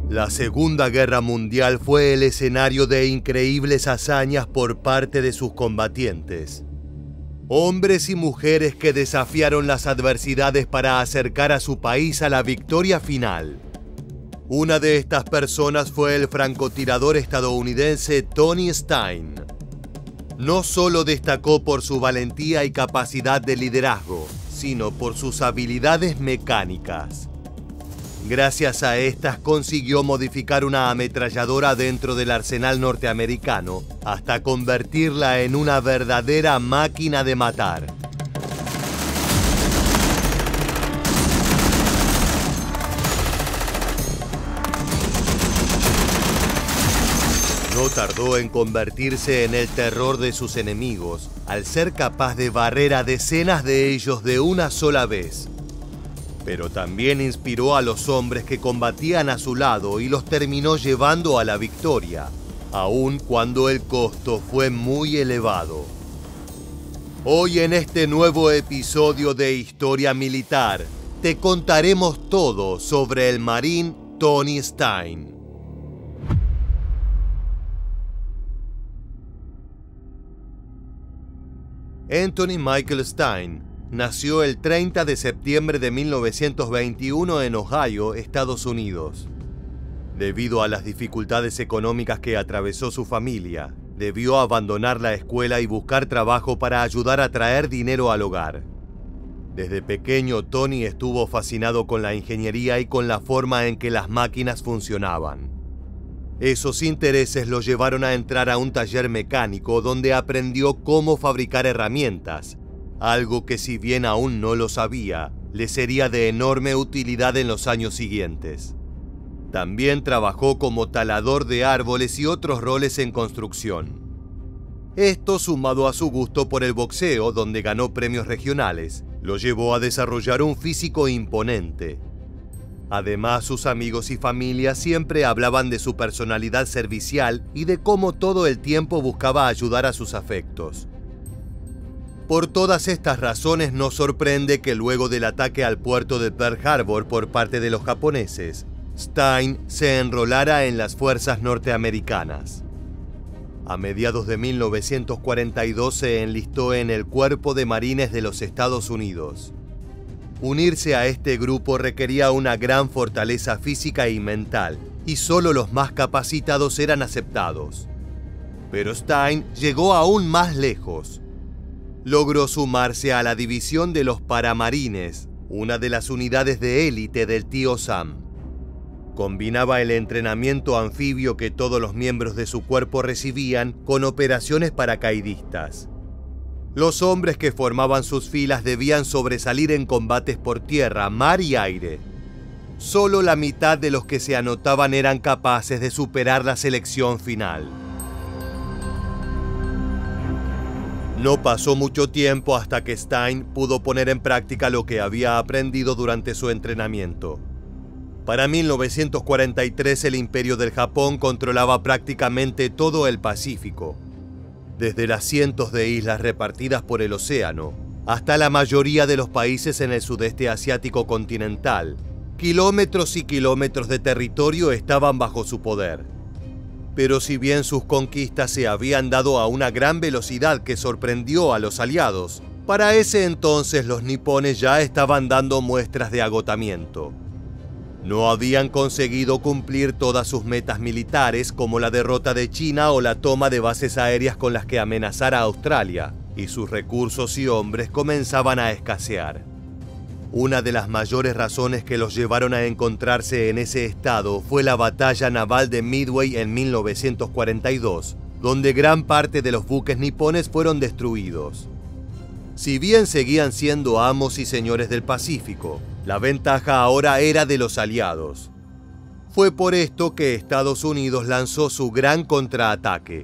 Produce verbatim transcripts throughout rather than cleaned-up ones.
La Segunda Guerra Mundial fue el escenario de increíbles hazañas por parte de sus combatientes. Hombres y mujeres que desafiaron las adversidades para acercar a su país a la victoria final. Una de estas personas fue el francotirador estadounidense Tony Stein. No solo destacó por su valentía y capacidad de liderazgo, sino por sus habilidades mecánicas. Gracias a estas consiguió modificar una ametralladora dentro del arsenal norteamericano hasta convertirla en una verdadera máquina de matar. No tardó en convertirse en el terror de sus enemigos, al ser capaz de barrer a decenas de ellos de una sola vez. Pero también inspiró a los hombres que combatían a su lado y los terminó llevando a la victoria, aun cuando el costo fue muy elevado. Hoy en este nuevo episodio de Historia Militar, te contaremos todo sobre el marín Tony Stein. Anthony Michael Stein nació el treinta de septiembre de mil novecientos veintiuno en Ohio, Estados Unidos. Debido a las dificultades económicas que atravesó su familia, debió abandonar la escuela y buscar trabajo para ayudar a traer dinero al hogar. Desde pequeño, Tony estuvo fascinado con la ingeniería y con la forma en que las máquinas funcionaban. Esos intereses lo llevaron a entrar a un taller mecánico donde aprendió cómo fabricar herramientas, algo que, si bien aún no lo sabía, le sería de enorme utilidad en los años siguientes. También trabajó como talador de árboles y otros roles en construcción. Esto, sumado a su gusto por el boxeo, donde ganó premios regionales, lo llevó a desarrollar un físico imponente. Además, sus amigos y familia siempre hablaban de su personalidad servicial y de cómo todo el tiempo buscaba ayudar a sus afectos. Por todas estas razones, no sorprende que luego del ataque al puerto de Pearl Harbor por parte de los japoneses, Stein se enrolara en las fuerzas norteamericanas. A mediados de mil novecientos cuarenta y dos se enlistó en el Cuerpo de Marines de los Estados Unidos. Unirse a este grupo requería una gran fortaleza física y mental, y solo los más capacitados eran aceptados. Pero Stein llegó aún más lejos. Logró sumarse a la división de los Paramarines, una de las unidades de élite del tío Sam. Combinaba el entrenamiento anfibio que todos los miembros de su cuerpo recibían con operaciones paracaidistas. Los hombres que formaban sus filas debían sobresalir en combates por tierra, mar y aire. Solo la mitad de los que se anotaban eran capaces de superar la selección final. No pasó mucho tiempo hasta que Stein pudo poner en práctica lo que había aprendido durante su entrenamiento. Para mil novecientos cuarenta y tres, el Imperio del Japón controlaba prácticamente todo el Pacífico. Desde las cientos de islas repartidas por el océano, hasta la mayoría de los países en el sudeste asiático continental, kilómetros y kilómetros de territorio estaban bajo su poder. Pero si bien sus conquistas se habían dado a una gran velocidad que sorprendió a los aliados, para ese entonces los nipones ya estaban dando muestras de agotamiento. No habían conseguido cumplir todas sus metas militares, como la derrota de China o la toma de bases aéreas con las que amenazar a Australia, y sus recursos y hombres comenzaban a escasear. Una de las mayores razones que los llevaron a encontrarse en ese estado fue la batalla naval de Midway en mil novecientos cuarenta y dos, donde gran parte de los buques nipones fueron destruidos. Si bien seguían siendo amos y señores del Pacífico, la ventaja ahora era de los aliados. Fue por esto que Estados Unidos lanzó su gran contraataque.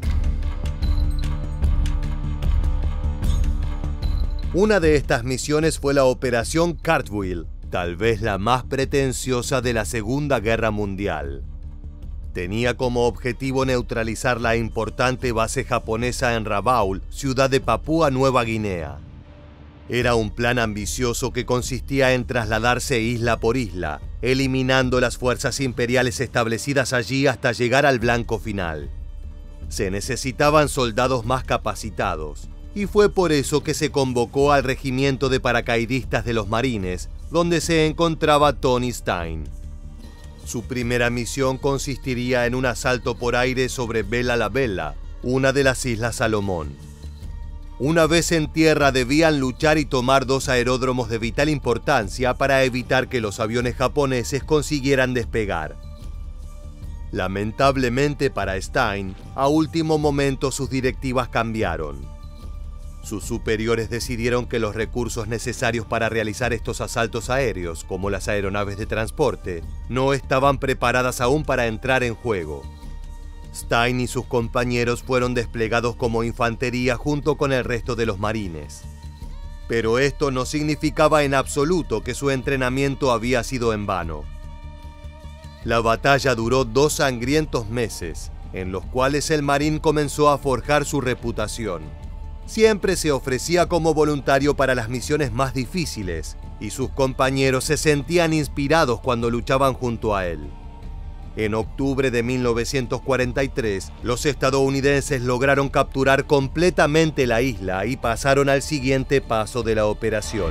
Una de estas misiones fue la Operación Cartwheel, tal vez la más pretenciosa de la Segunda Guerra Mundial. Tenía como objetivo neutralizar la importante base japonesa en Rabaul, ciudad de Papúa Nueva Guinea. Era un plan ambicioso que consistía en trasladarse isla por isla, eliminando las fuerzas imperiales establecidas allí hasta llegar al blanco final. Se necesitaban soldados más capacitados, y fue por eso que se convocó al regimiento de paracaidistas de los Marines, donde se encontraba Tony Stein. Su primera misión consistiría en un asalto por aire sobre Bella la Bella, una de las Islas Salomón. Una vez en tierra debían luchar y tomar dos aeródromos de vital importancia para evitar que los aviones japoneses consiguieran despegar. Lamentablemente para Stein, a último momento sus directivas cambiaron. Sus superiores decidieron que los recursos necesarios para realizar estos asaltos aéreos, como las aeronaves de transporte, no estaban preparadas aún para entrar en juego. Stein y sus compañeros fueron desplegados como infantería junto con el resto de los marines. Pero esto no significaba en absoluto que su entrenamiento había sido en vano. La batalla duró dos sangrientos meses, en los cuales el marín comenzó a forjar su reputación. Siempre se ofrecía como voluntario para las misiones más difíciles, y sus compañeros se sentían inspirados cuando luchaban junto a él. En octubre de mil novecientos cuarenta y tres, los estadounidenses lograron capturar completamente la isla y pasaron al siguiente paso de la operación.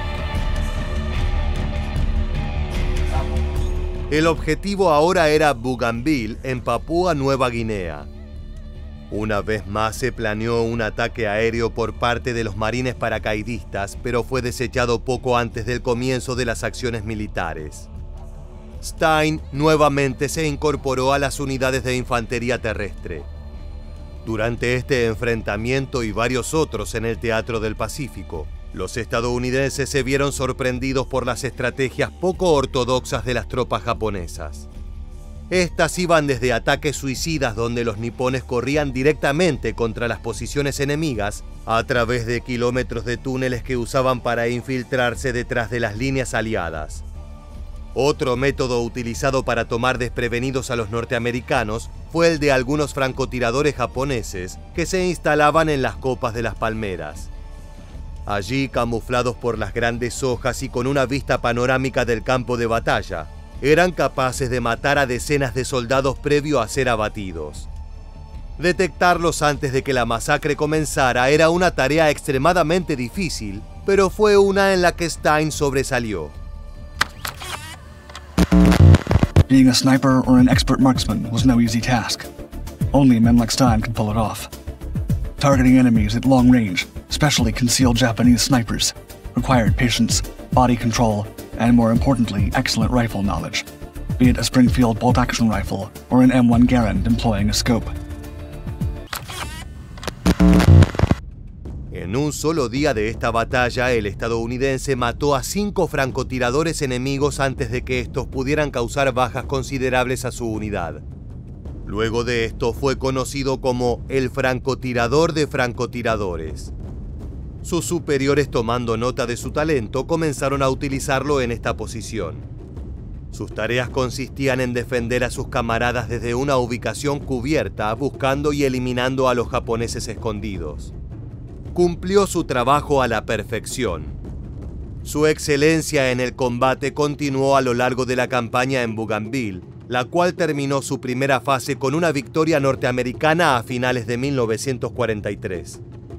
El objetivo ahora era Bougainville, en Papúa Nueva Guinea. Una vez más se planeó un ataque aéreo por parte de los marines paracaidistas, pero fue desechado poco antes del comienzo de las acciones militares. Stein nuevamente se incorporó a las unidades de infantería terrestre. Durante este enfrentamiento y varios otros en el Teatro del Pacífico, los estadounidenses se vieron sorprendidos por las estrategias poco ortodoxas de las tropas japonesas. Estas iban desde ataques suicidas donde los nipones corrían directamente contra las posiciones enemigas a través de kilómetros de túneles que usaban para infiltrarse detrás de las líneas aliadas. Otro método utilizado para tomar desprevenidos a los norteamericanos fue el de algunos francotiradores japoneses que se instalaban en las copas de las palmeras. Allí, camuflados por las grandes hojas y con una vista panorámica del campo de batalla, eran capaces de matar a decenas de soldados previo a ser abatidos. Detectarlos antes de que la masacre comenzara era una tarea extremadamente difícil, pero fue una en la que Stein sobresalió. Being a sniper or an expert marksman was no easy task. Only men like Stein could pull it off. Targeting enemies at long range, especially concealed Japanese snipers, required patience, body control, and more importantly, excellent rifle knowledge, be it a Springfield bolt-action rifle or an M one Garand employing a scope. En un solo día de esta batalla, el estadounidense mató a cinco francotiradores enemigos antes de que estos pudieran causar bajas considerables a su unidad. Luego de esto fue conocido como el francotirador de francotiradores. Sus superiores, tomando nota de su talento, comenzaron a utilizarlo en esta posición. Sus tareas consistían en defender a sus camaradas desde una ubicación cubierta, buscando y eliminando a los japoneses escondidos. Cumplió su trabajo a la perfección. Su excelencia en el combate continuó a lo largo de la campaña en Bougainville, la cual terminó su primera fase con una victoria norteamericana a finales de mil novecientos cuarenta y tres.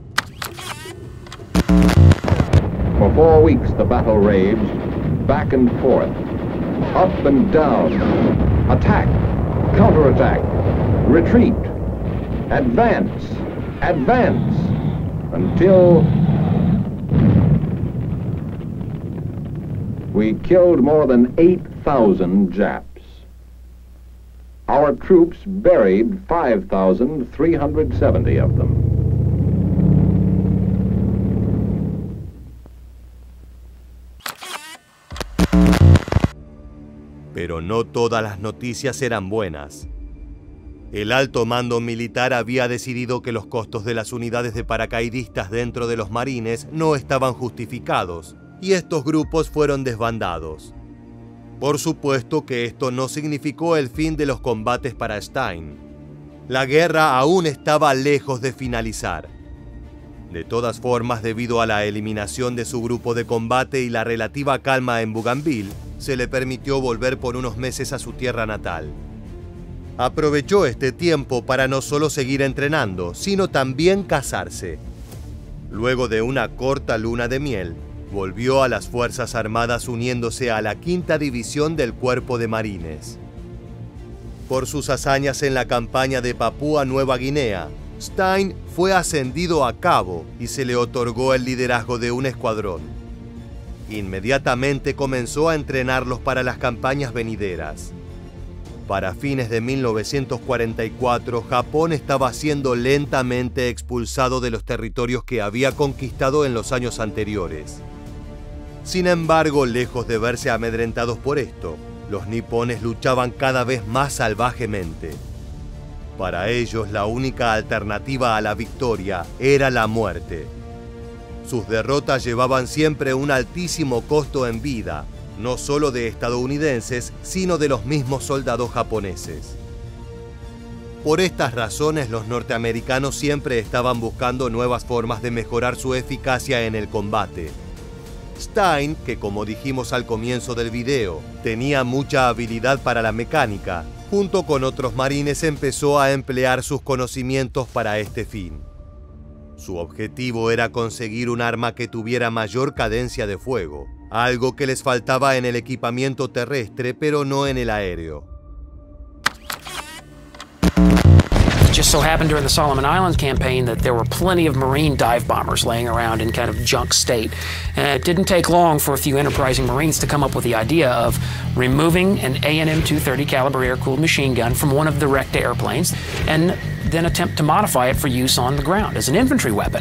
For four weeks the battle raged, back and forth, up and down, attack, counterattack, retreat, advance, advance, until we killed more than eight thousand Japs. Our troops buried five thousand three hundred seventy of them. Pero no todas las noticias eran buenas. El alto mando militar había decidido que los costos de las unidades de paracaidistas dentro de los marines no estaban justificados, y estos grupos fueron desbandados. Por supuesto que esto no significó el fin de los combates para Stein. La guerra aún estaba lejos de finalizar. De todas formas, debido a la eliminación de su grupo de combate y la relativa calma en Bougainville, se le permitió volver por unos meses a su tierra natal. Aprovechó este tiempo para no solo seguir entrenando, sino también casarse. Luego de una corta luna de miel, volvió a las Fuerzas Armadas uniéndose a la quinta División del Cuerpo de Marines. Por sus hazañas en la campaña de Papúa Nueva Guinea, Stein fue ascendido a cabo y se le otorgó el liderazgo de un escuadrón. Inmediatamente comenzó a entrenarlos para las campañas venideras. Para fines de mil novecientos cuarenta y cuatro, Japón estaba siendo lentamente expulsado de los territorios que había conquistado en los años anteriores. Sin embargo, lejos de verse amedrentados por esto, los nipones luchaban cada vez más salvajemente. Para ellos, la única alternativa a la victoria era la muerte. Sus derrotas llevaban siempre un altísimo costo en vida, no solo de estadounidenses, sino de los mismos soldados japoneses. Por estas razones, los norteamericanos siempre estaban buscando nuevas formas de mejorar su eficacia en el combate. Stein, que como dijimos al comienzo del video, tenía mucha habilidad para la mecánica, junto con otros marines empezó a emplear sus conocimientos para este fin. Su objetivo era conseguir un arma que tuviera mayor cadencia de fuego, algo que les faltaba en el equipamiento terrestre, pero no en el aéreo. It just so happened during the Solomon Islands campaign that there were plenty of Marine dive bombers laying around in kind of junk state. And it didn't take long for a few enterprising Marines to come up with the idea of removing an A N M two thirty caliber air-cooled machine gun from one of the wrecked airplanes and then attempt to modify it for use on the ground as an infantry weapon.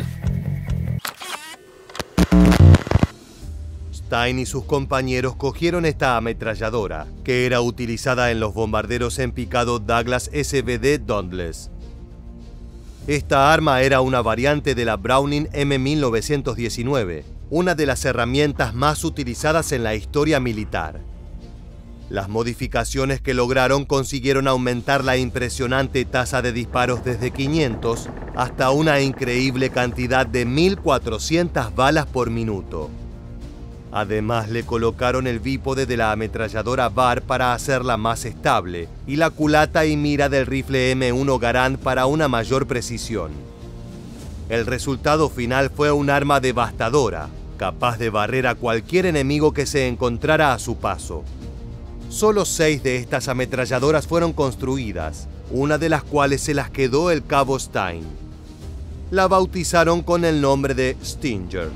Stein y sus compañeros cogieron esta ametralladora, que era utilizada en los bombarderos en picado Douglas S B D Dauntless. Esta arma era una variante de la Browning M mil novecientos diecinueve, una de las herramientas más utilizadas en la historia militar. Las modificaciones que lograron consiguieron aumentar la impresionante tasa de disparos desde quinientos hasta una increíble cantidad de mil cuatrocientas balas por minuto. Además, le colocaron el bípode de la ametralladora B A R para hacerla más estable y la culata y mira del rifle M uno Garand para una mayor precisión. El resultado final fue un arma devastadora, capaz de barrer a cualquier enemigo que se encontrara a su paso. Solo seis de estas ametralladoras fueron construidas, una de las cuales se las quedó el cabo Stein. La bautizaron con el nombre de Stinger.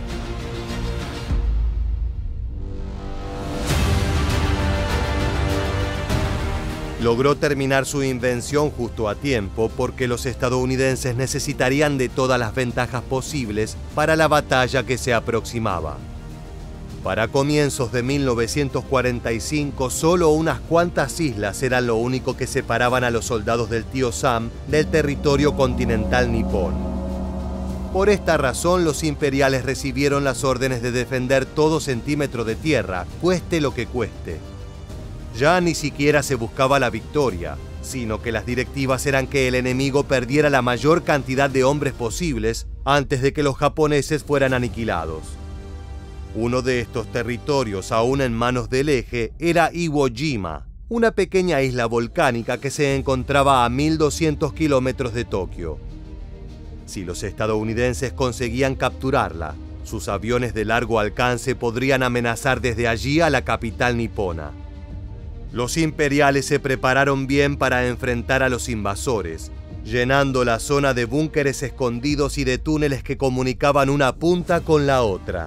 Logró terminar su invención justo a tiempo porque los estadounidenses necesitarían de todas las ventajas posibles para la batalla que se aproximaba. Para comienzos de mil novecientos cuarenta y cinco, solo unas cuantas islas eran lo único que separaban a los soldados del tío Sam del territorio continental nipón. Por esta razón, los imperiales recibieron las órdenes de defender todo centímetro de tierra, cueste lo que cueste. Ya ni siquiera se buscaba la victoria, sino que las directivas eran que el enemigo perdiera la mayor cantidad de hombres posibles antes de que los japoneses fueran aniquilados. Uno de estos territorios, aún en manos del eje, era Iwo Jima, una pequeña isla volcánica que se encontraba a mil doscientos kilómetros de Tokio. Si los estadounidenses conseguían capturarla, sus aviones de largo alcance podrían amenazar desde allí a la capital nipona. Los imperiales se prepararon bien para enfrentar a los invasores, llenando la zona de búnkeres escondidos y de túneles que comunicaban una punta con la otra.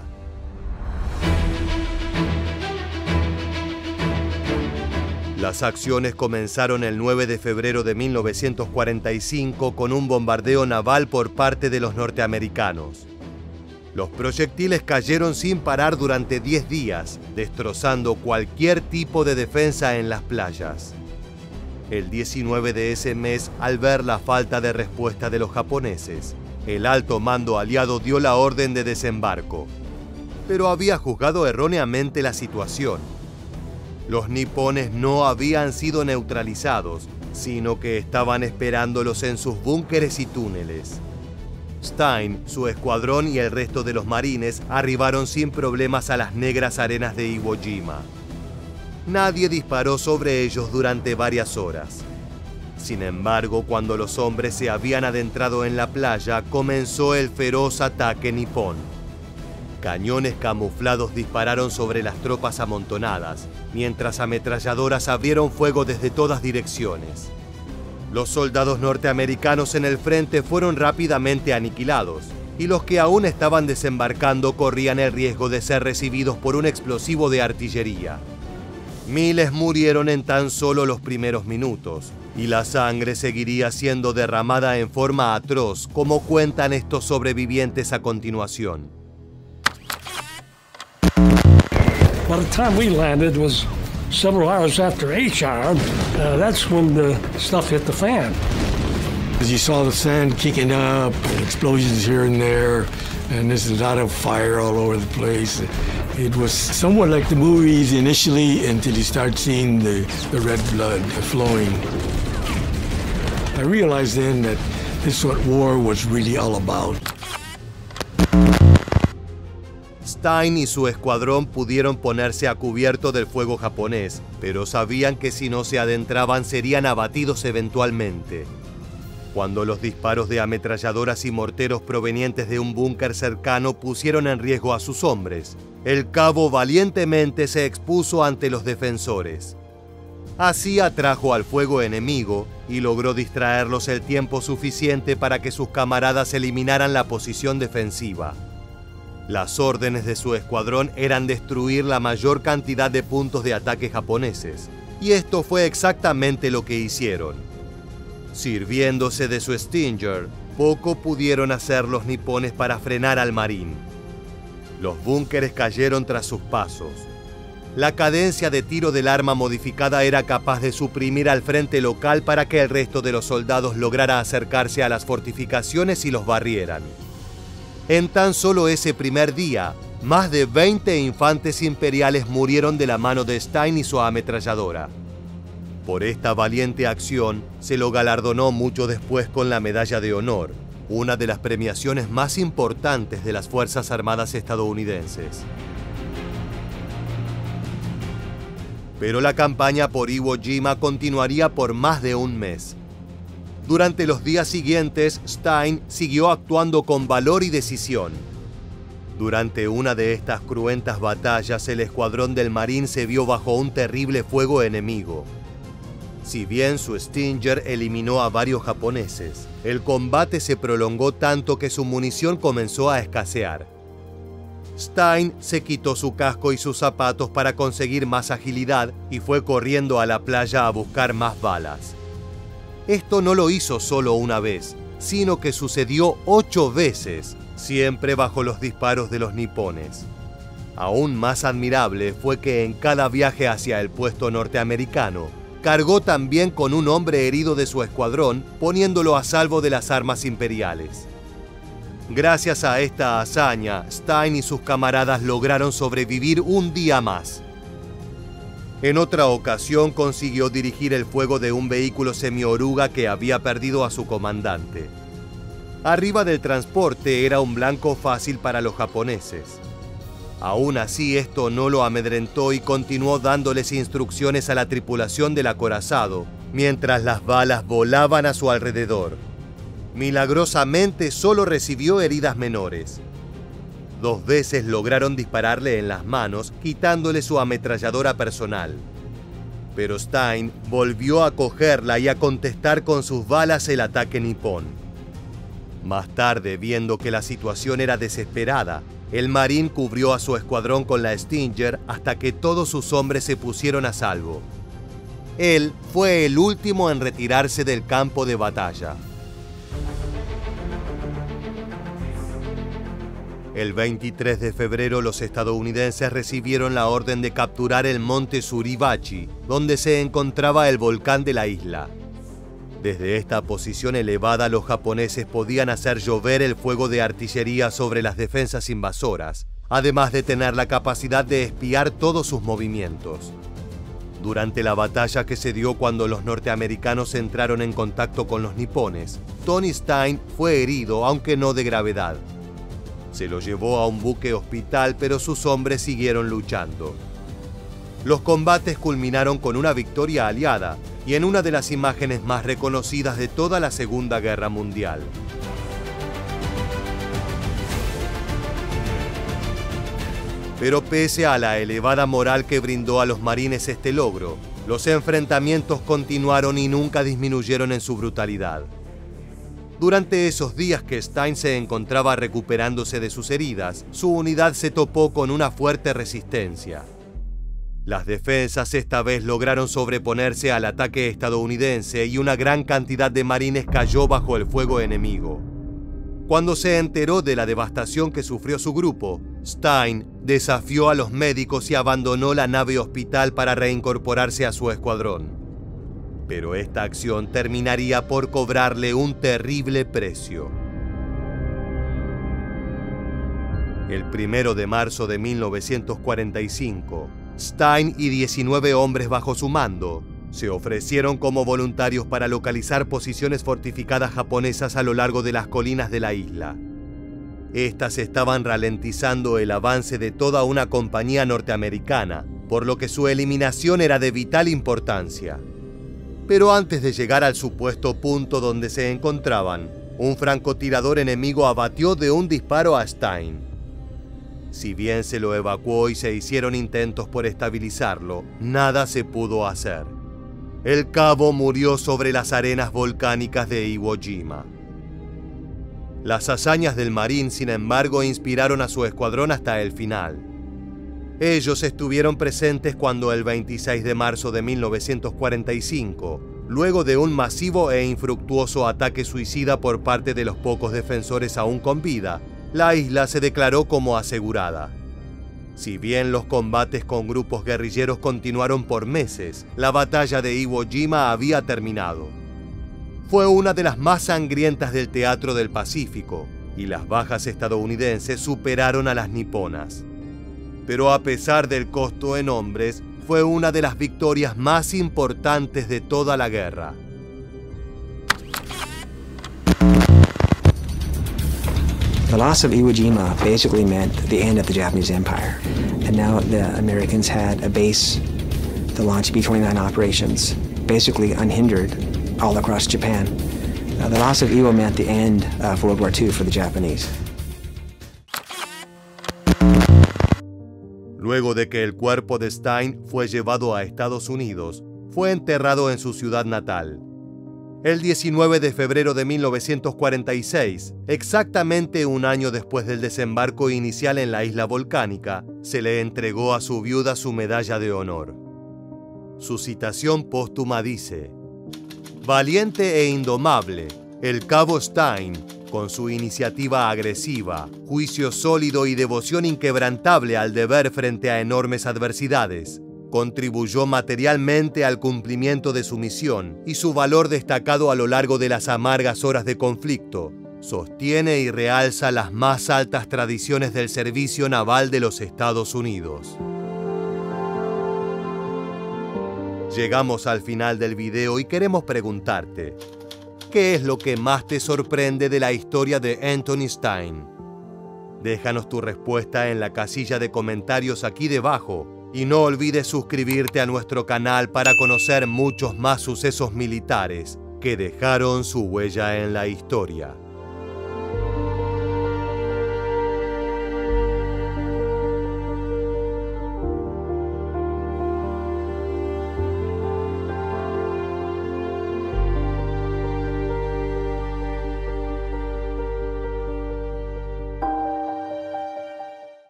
Las acciones comenzaron el nueve de febrero de mil novecientos cuarenta y cinco con un bombardeo naval por parte de los norteamericanos. Los proyectiles cayeron sin parar durante diez días, destrozando cualquier tipo de defensa en las playas. El diecinueve de ese mes, al ver la falta de respuesta de los japoneses, el alto mando aliado dio la orden de desembarco. Pero había juzgado erróneamente la situación. Los nipones no habían sido neutralizados, sino que estaban esperándolos en sus búnkeres y túneles. Stein, su escuadrón y el resto de los marines arribaron sin problemas a las negras arenas de Iwo Jima. Nadie disparó sobre ellos durante varias horas. Sin embargo, cuando los hombres se habían adentrado en la playa, comenzó el feroz ataque nipón. Cañones camuflados dispararon sobre las tropas amontonadas, mientras ametralladoras abrieron fuego desde todas direcciones. Los soldados norteamericanos en el frente fueron rápidamente aniquilados, y los que aún estaban desembarcando corrían el riesgo de ser recibidos por un explosivo de artillería. Miles murieron en tan solo los primeros minutos, y la sangre seguiría siendo derramada en forma atroz, como cuentan estos sobrevivientes a continuación. By the time we landed was several hours after H R. Uh, that's when the stuff hit the fan. As you saw the sand kicking up, and explosions here and there, and there's a lot of fire all over the place. It was somewhat like the movies initially until you start seeing the, the red blood flowing. I realized then that this is what war was really all about. Stein y su escuadrón pudieron ponerse a cubierto del fuego japonés, pero sabían que si no se adentraban serían abatidos eventualmente. Cuando los disparos de ametralladoras y morteros provenientes de un búnker cercano pusieron en riesgo a sus hombres, el cabo valientemente se expuso ante los defensores. Así atrajo al fuego enemigo y logró distraerlos el tiempo suficiente para que sus camaradas eliminaran la posición defensiva. Las órdenes de su escuadrón eran destruir la mayor cantidad de puntos de ataque japoneses, y esto fue exactamente lo que hicieron. Sirviéndose de su Stinger, poco pudieron hacer los nipones para frenar al marín. Los búnkeres cayeron tras sus pasos. La cadencia de tiro del arma modificada era capaz de suprimir al frente local para que el resto de los soldados lograra acercarse a las fortificaciones y los barrieran. En tan solo ese primer día, más de veinte infantes imperiales murieron de la mano de Stein y su ametralladora. Por esta valiente acción, se lo galardonó mucho después con la Medalla de Honor, una de las premiaciones más importantes de las Fuerzas Armadas estadounidenses. Pero la campaña por Iwo Jima continuaría por más de un mes. Durante los días siguientes, Stein siguió actuando con valor y decisión. Durante una de estas cruentas batallas, el escuadrón del Marín se vio bajo un terrible fuego enemigo. Si bien su Stinger eliminó a varios japoneses, el combate se prolongó tanto que su munición comenzó a escasear. Stein se quitó su casco y sus zapatos para conseguir más agilidad y fue corriendo a la playa a buscar más balas. Esto no lo hizo solo una vez, sino que sucedió ocho veces, siempre bajo los disparos de los nipones. Aún más admirable fue que en cada viaje hacia el puesto norteamericano, cargó también con un hombre herido de su escuadrón, poniéndolo a salvo de las armas imperiales. Gracias a esta hazaña, Stein y sus camaradas lograron sobrevivir un día más. En otra ocasión consiguió dirigir el fuego de un vehículo semioruga que había perdido a su comandante. Arriba del transporte era un blanco fácil para los japoneses. Aún así, esto no lo amedrentó y continuó dándoles instrucciones a la tripulación del acorazado, mientras las balas volaban a su alrededor. Milagrosamente solo recibió heridas menores. Dos veces lograron dispararle en las manos, quitándole su ametralladora personal. Pero Stein volvió a cogerla y a contestar con sus balas el ataque nipón. Más tarde, viendo que la situación era desesperada, el marín cubrió a su escuadrón con la Stinger hasta que todos sus hombres se pusieron a salvo. Él fue el último en retirarse del campo de batalla. El veintitrés de febrero los estadounidenses recibieron la orden de capturar el monte Suribachi, donde se encontraba el volcán de la isla. Desde esta posición elevada los japoneses podían hacer llover el fuego de artillería sobre las defensas invasoras, además de tener la capacidad de espiar todos sus movimientos. Durante la batalla que se dio cuando los norteamericanos entraron en contacto con los nipones, Tony Stein fue herido, aunque no de gravedad. Se lo llevó a un buque hospital, pero sus hombres siguieron luchando. Los combates culminaron con una victoria aliada y en una de las imágenes más reconocidas de toda la Segunda Guerra Mundial. Pero pese a la elevada moral que brindó a los marines este logro, los enfrentamientos continuaron y nunca disminuyeron en su brutalidad. Durante esos días que Stein se encontraba recuperándose de sus heridas, su unidad se topó con una fuerte resistencia. Las defensas esta vez lograron sobreponerse al ataque estadounidense y una gran cantidad de marines cayó bajo el fuego enemigo. Cuando se enteró de la devastación que sufrió su grupo, Stein desafió a los médicos y abandonó la nave hospital para reincorporarse a su escuadrón. Pero esta acción terminaría por cobrarle un terrible precio. El primero de marzo de mil novecientos cuarenta y cinco, Stein y diecinueve hombres bajo su mando se ofrecieron como voluntarios para localizar posiciones fortificadas japonesas a lo largo de las colinas de la isla. Estas estaban ralentizando el avance de toda una compañía norteamericana, por lo que su eliminación era de vital importancia. Pero antes de llegar al supuesto punto donde se encontraban, un francotirador enemigo abatió de un disparo a Stein. Si bien se lo evacuó y se hicieron intentos por estabilizarlo, nada se pudo hacer. El cabo murió sobre las arenas volcánicas de Iwo Jima. Las hazañas del marín, sin embargo, inspiraron a su escuadrón hasta el final. Ellos estuvieron presentes cuando el veintiséis de marzo de mil novecientos cuarenta y cinco, luego de un masivo e infructuoso ataque suicida por parte de los pocos defensores aún con vida, la isla se declaró como asegurada. Si bien los combates con grupos guerrilleros continuaron por meses, la batalla de Iwo Jima había terminado. Fue una de las más sangrientas del teatro del Pacífico, y las bajas estadounidenses superaron a las niponas. Pero a pesar del costo en hombres, fue una de las victorias más importantes de toda la guerra. The loss of Iwo Jima basically meant the end of the Japanese Empire. And now the Americans had a base to launch B twenty-nine operations, basically unhindered, all across Japan. Uh, the loss of Iwo meant the end of World War Two for the Japanese. Luego de que el cuerpo de Stein fue llevado a Estados Unidos, fue enterrado en su ciudad natal. El diecinueve de febrero de mil novecientos cuarenta y seis, exactamente un año después del desembarco inicial en la isla volcánica, se le entregó a su viuda su medalla de honor. Su citación póstuma dice: «Valiente e indomable, el cabo Stein, con su iniciativa agresiva, juicio sólido y devoción inquebrantable al deber frente a enormes adversidades, contribuyó materialmente al cumplimiento de su misión y su valor destacado a lo largo de las amargas horas de conflicto sostiene y realza las más altas tradiciones del servicio naval de los Estados Unidos». Llegamos al final del video y queremos preguntarte, ¿qué es lo que más te sorprende de la historia de Anthony Stein? Déjanos tu respuesta en la casilla de comentarios aquí debajo. Y no olvides suscribirte a nuestro canal para conocer muchos más sucesos militares que dejaron su huella en la historia.